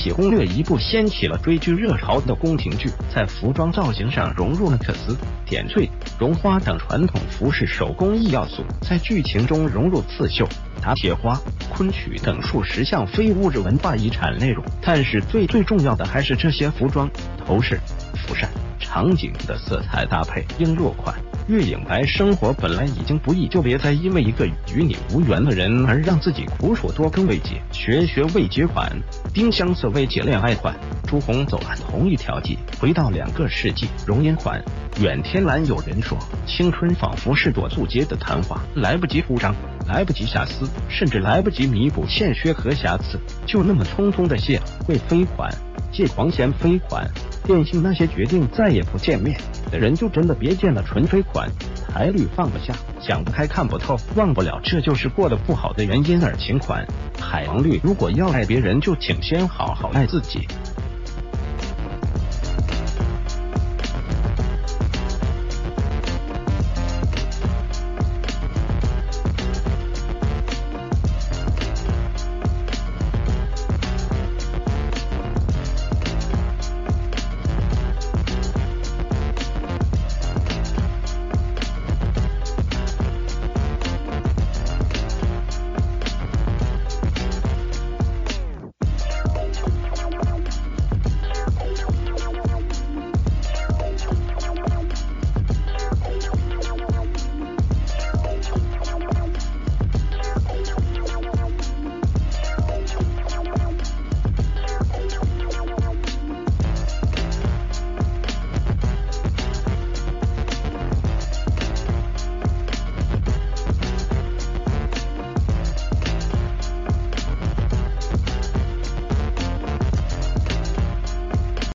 起攻略一部掀起了追剧热潮的宫廷剧，在服装造型上融入了缂丝、点缀、绒花等传统服饰手工艺要素，在剧情中融入刺绣、打铁花、昆曲等数十项非物质文化遗产内容。但是最重要的还是这些服装、头饰、服饰、场景的色彩搭配应落款。月影白生活本来已经不易，就别再因为一个与你无缘的人而让自己苦楚多更未解。学未结款，丁香色未解恋爱款，朱红走了同一条街，回到2个世纪。容颜款，远天蓝。有人说，青春仿佛是朵素洁的昙花，来不及铺张，来不及瑕疵，甚至来不及弥补欠缺和瑕疵，就那么匆匆的谢了。贵妃款，借黄贤妃款，电信那些决定再也不见面的人就真的别见了。纯妃款，台律放不下，想不开看不透，忘不了这就是过得不好的原因。尔晴款，海王绿，如果要爱别人就请先好好爱自己。